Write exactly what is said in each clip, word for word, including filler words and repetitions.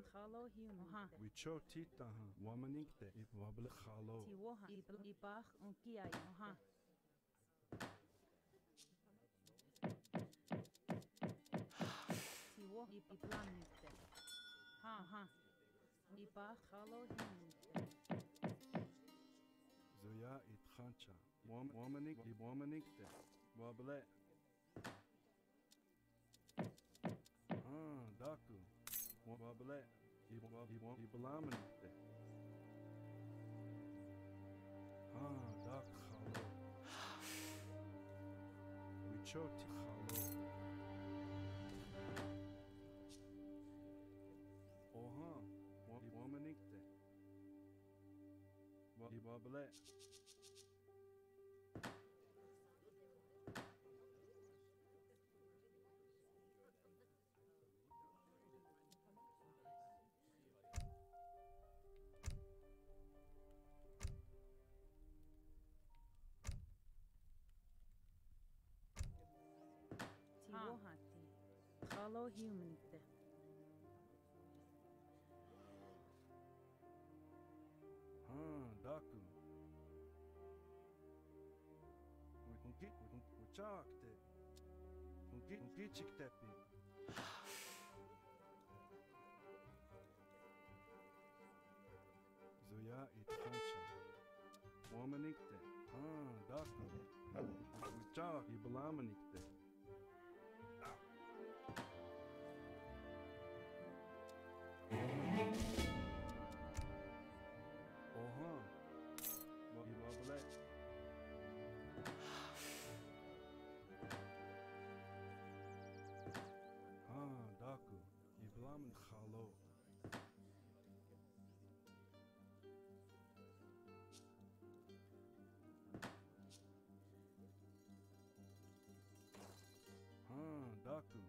khalo hiu ha. We cho tita ha. Wamanikte ip wable khalo. Ti wo ha ip ipach un kiai ha. Ti wo ip iplamite. Ha ha. Ipach khalo hiu. Zoya it khancha. Wamanik ip wamanikte. Wable. Ah, daku. Wable. Ip ip iplamite. Ah, dak khalo. We cho ti khalo. Oha, wamanikte. Wable. Ti wo ha ti. Khalo hiu minite. Ah, daku. Unki uchakte. Unki unki chiktepi. Zoya it khancha. Wamanikte. Ah, daku. Uchak iblamanikte. Oha. Wable. Ah, daku. Iblamen khalo. Ah, daku.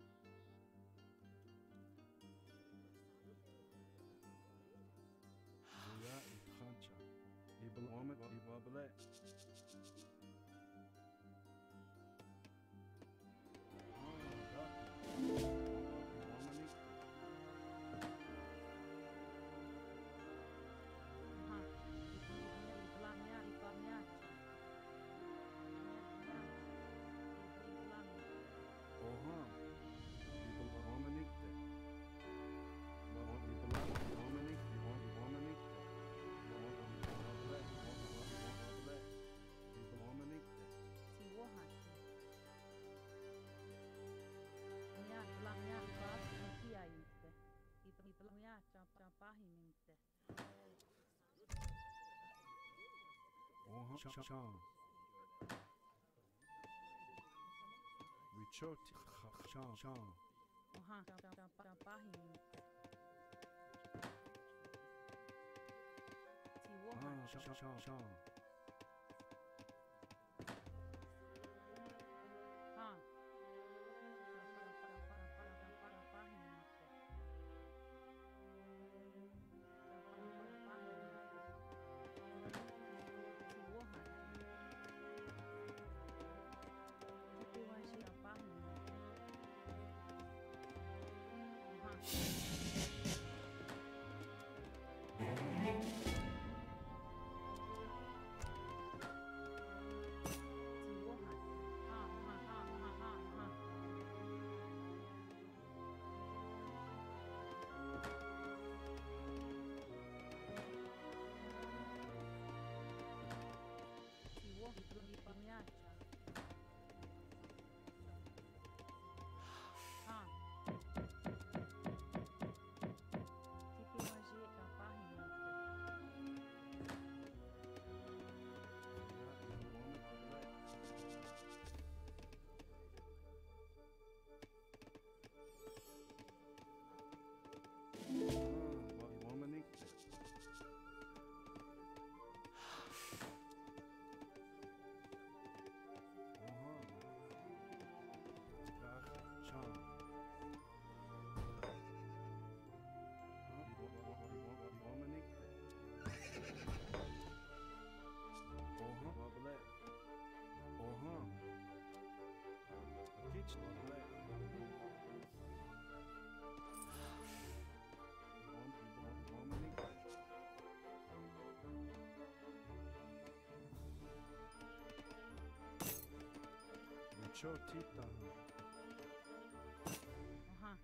Zoya it khancha. Iblamen ibable. Ha. Iplamnya iplamnya. Oha. Ibl wamanikte. Iblam wamanikte. Wamanikte. Wable. Wable. Ibl wamanikte. Ti wo ha ti. Nya iplamnya ipach un kiai minite. Ip iplamnya campahi minite. Oha. Cha cha. We cho ti cha cha. Oha campahi minite. Ti wo ha Ah, cha cha cha. ha. Chotita. Aha.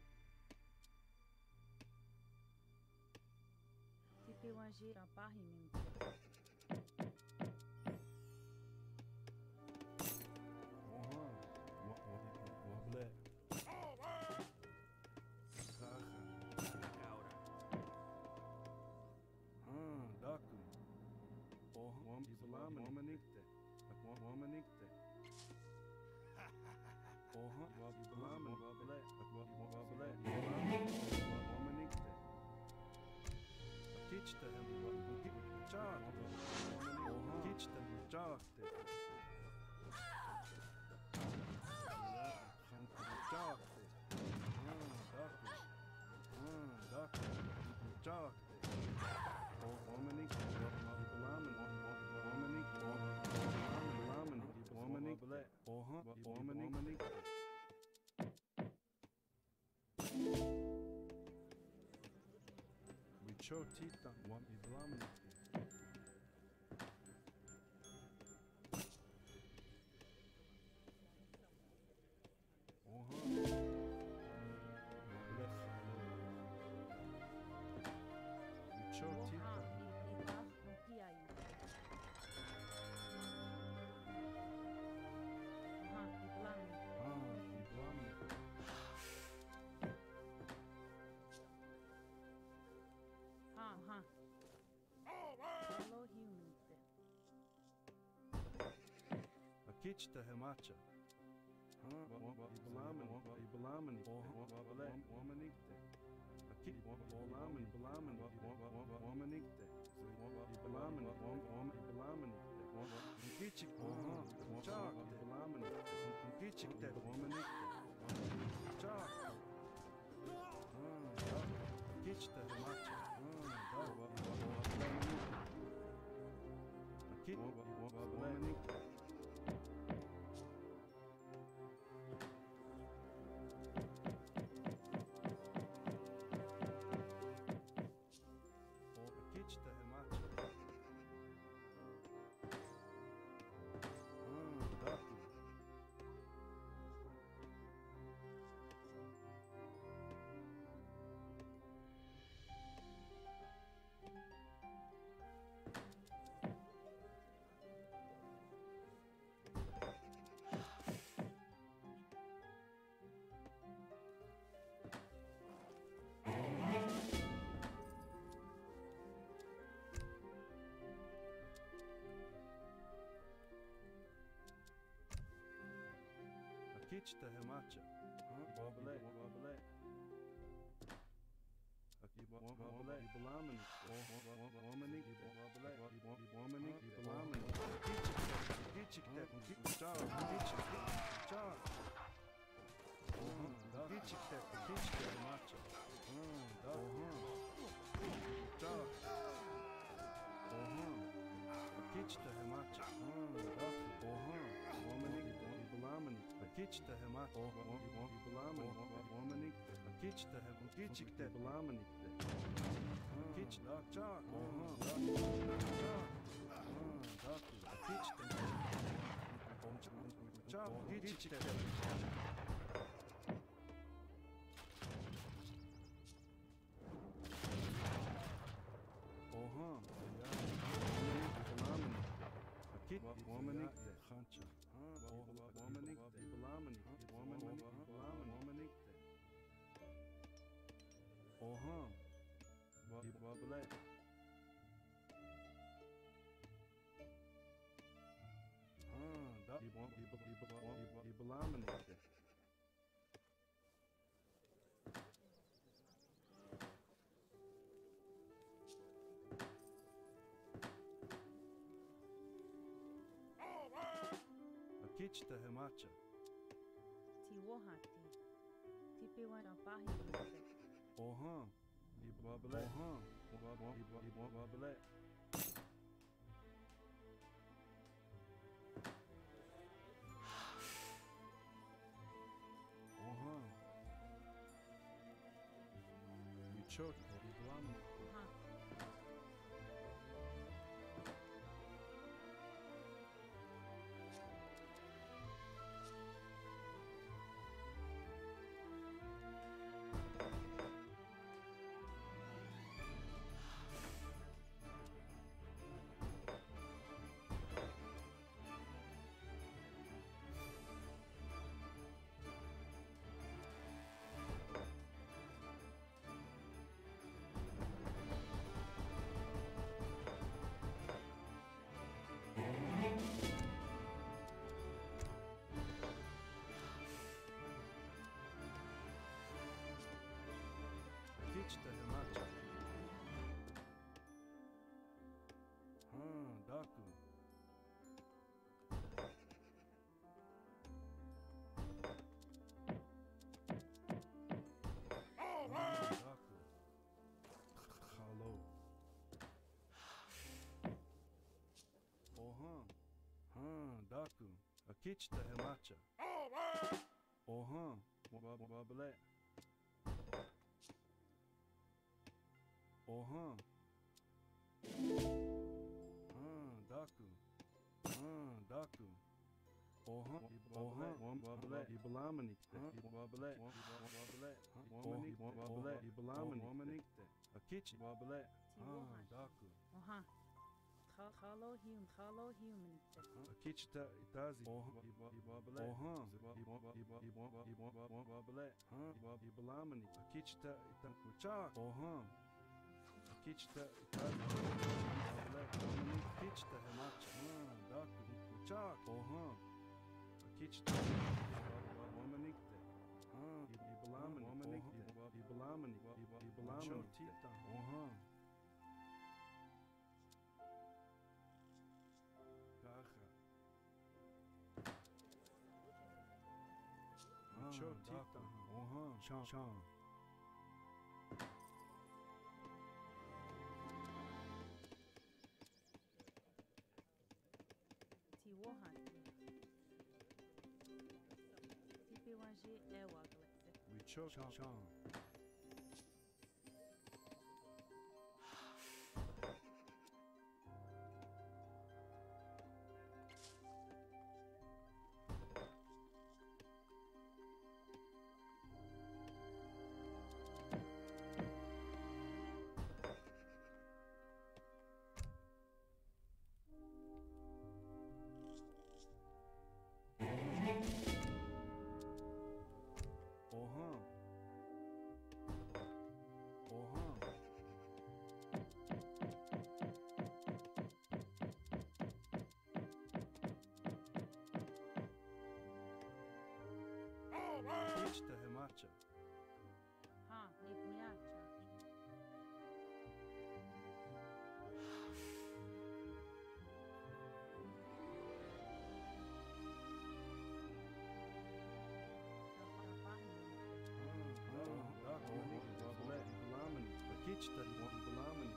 Tipi wanjira pahiminte. Oha. Wable. Sacha. Ah, daku. Oh, wam iblamenikte. Wamenikte. Oha, wab iblamen wable. Wable. Wamenikte. Kitchte hem chart. Oha, kitchte chart. Chart. Chart. Oh, womanik, womanik, womanik, womanik, womanik, oha, womanik. We chotita, wam iblamen. Oha. Chotita. Oha. Itas nukiaite. Aha. Iplami. Ah, iblamen. Ha ha. Hello huminte. Kitchte hemacha. Ah, iblamen, iblamen, oha, womanikte. Akit, iblamen, iblamen, womanikte. Iblamen, iblamenikte. Kitchik, oha, chak, iblamen. Kitchikte, womanikte. Chak. Ah, kitchte hemacha. Ah, da, womanikte. Akit, womanikte. Kitchte hemacha. Ah, daku. Kitchte hemacha. Wable, wable. Wable, iblamen. Womanik, wable, womanik, iblamen. Kitchikte, kitchikte, char, kitchikte, char. Kitchikte, kitchikte hemacha. Oha. Char. Oha. Kitchte hemacha. Oha. Womanik, iblamen. Kitchte hemacha. Iblamen. Womanik. Kitchte hem. Kitchikte iblamen. Kitchte, char. Oha. Char. Daku. Kitchte. Char. Kitchikte. Oha. Iblamen. Kit. Womanik. Chancha. Womanik. Iblamen. Womanik. Iblamen. Womanik. Oha. Wable. Ah, da. Iblamen. Kitchte hemacha. Ti wohati. Tipi wanjira pahiminte. Oha. Ibable. Oha. Ibable. Oha. We choked. Iblamen. Aha. Akichita Hamacha. Ha, Daku. Daku. Hello. Ohan. Ha, Daku. Akichita Hamacha. Ohan. Wabale. Ohan. Ah, Daku. Ah, Daku. Ohan. Ohan. Wabale. Ibalamanite. Wabale. Wabale. Wabale. Ibalamanite. Akichi. Wabale. Ah, Daku. Oha. Khalo hum, khalo human. Akichita itazi. Ohan. Ohan. Wabale. Ah, Ibalamanite. Akichita itakucha. Ohan. Akichita itazi. Akichita Hamacha. Ah, Daku. Ikucha. Ohan. Akichita. Womanikte. Ah, Ibalamanite. Ibalamanite. Ibalamanite. Ohan. Kaja. Chotita. Ohan. Chan. Chan. Ti wohan. Ti pewanje e waglete. We cho chan. Chan. Ohan. Ohan. Akichita Hamacha. Ha, nipniacha. Akichita Ibalamanite.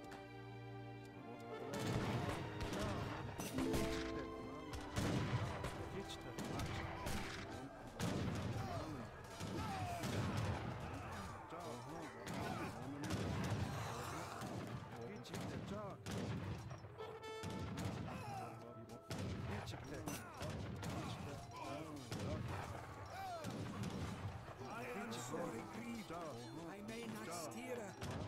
Akichita Hamacha. I'm sorry, grieved. I may not steer.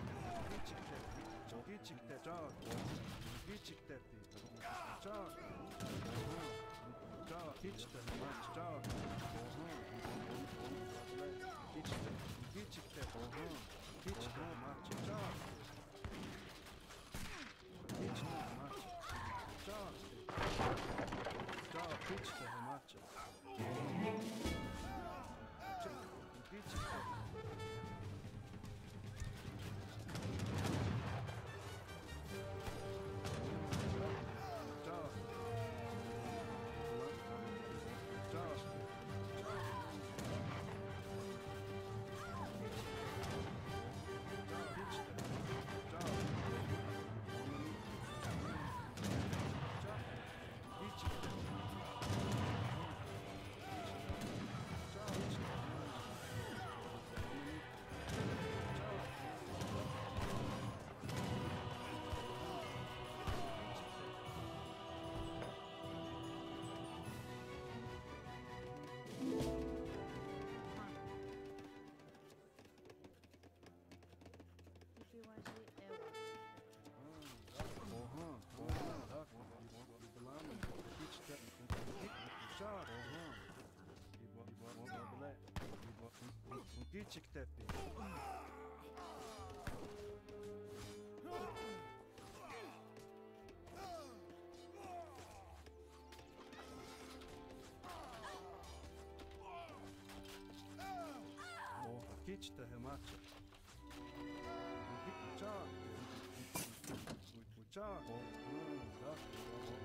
Küçük tepi. O, hiç de hemaçı. cha. Oh, da.